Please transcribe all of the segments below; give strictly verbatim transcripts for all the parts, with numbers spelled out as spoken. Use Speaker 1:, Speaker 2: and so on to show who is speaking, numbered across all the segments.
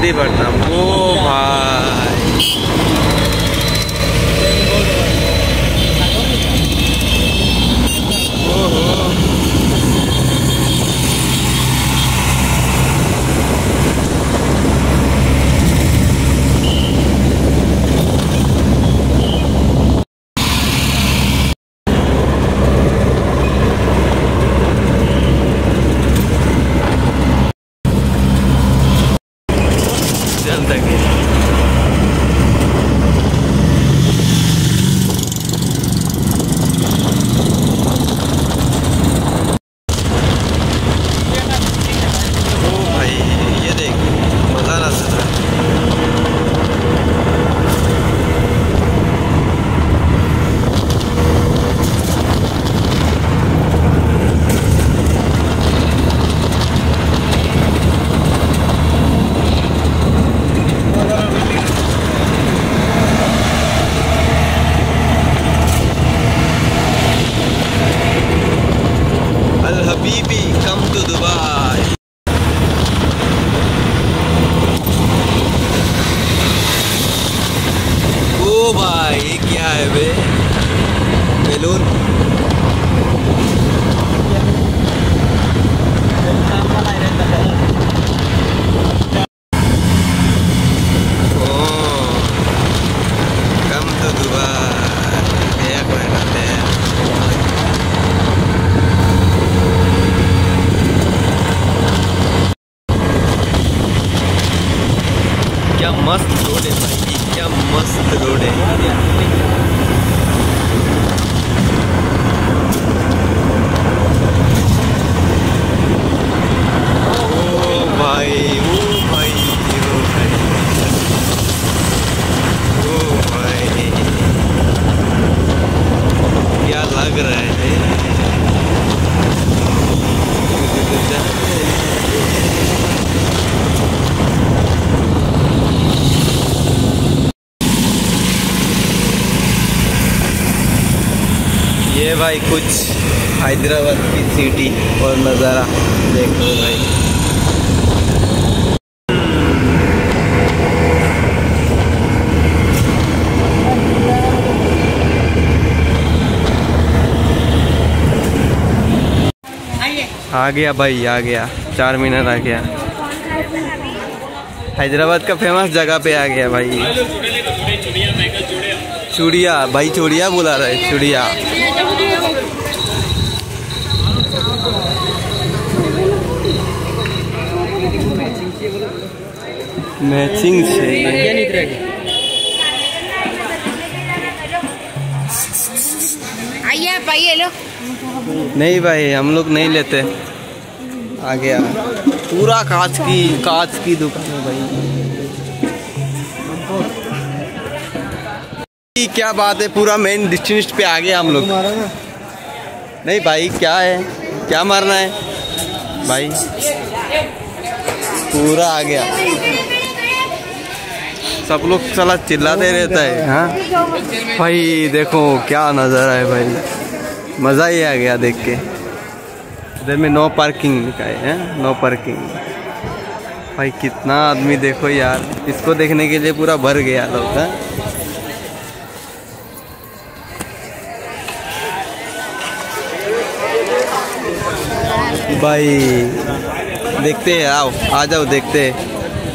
Speaker 1: मछलीपट्टनम। ओ भाई क्या मस्त रोड है भाई, क्या मस्त रोड है। ओ भाई ओ भाई ओ भाई ओ भाई क्या लग रहा है। ये भाई कुछ हैदराबाद की सिटी और नज़ारा देख लो भाई। आ गया भाई, आ गया, चार मीनार आ गया। हैदराबाद का फेमस जगह पे आ गया भाई। चूड़िया भाई, चूड़िया बुला रहा है, चूड़िया। मैचिंग चाहिए।
Speaker 2: आइए पाइए लो।
Speaker 1: नहीं भाई हम लोग नहीं लेते। आ गया, पूरा कांच की कांच की दुकान है भाई। क्या बात है, पूरा मेन डेस्टिनेशन पे आ गया हम लोग। नहीं भाई क्या है, क्या मारना है भाई, पूरा आ गया। सब लोग साला चिल्लाते रहता है। हाँ भाई देखो क्या नज़ारा है भाई, मज़ा ही आ गया देख के। इधर में नो पार्किंग लिखा है, नो पार्किंग। भाई कितना आदमी देखो यार, इसको देखने के लिए पूरा भर गया लोग। है भाई, देखते हैं, आओ आ जाओ देखते हैं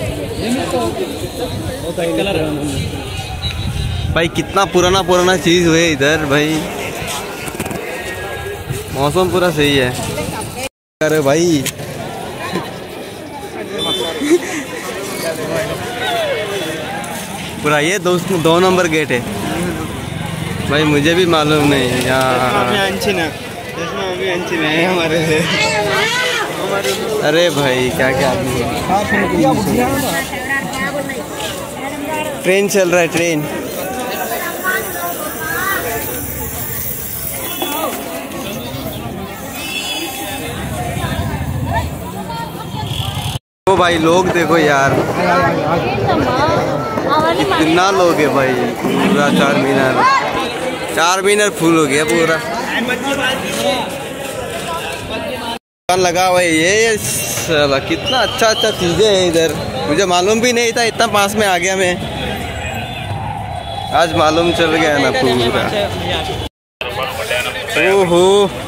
Speaker 1: भाई। कितना पुराना पुराना चीज हुए इधर भाई। मौसम पूरा सही है। अरे भाई पूरा ये दो दो नंबर गेट है भाई, मुझे भी मालूम नहीं यार। अरे भाई क्या क्या आदमी है। ट्रेन चल रहा है, ट्रेन। ओ भाई लोग देखो यार, कितना लोग है भाई। पूरा चार मीनार, चार मीनार फुल हो गया पूरा। लगा हुआ है ये साला, कितना अच्छा अच्छा चीजें हैं इधर। मुझे मालूम भी नहीं था, इतना पास में आ गया मैं। आज मालूम चल गया ना पूरा। ओहो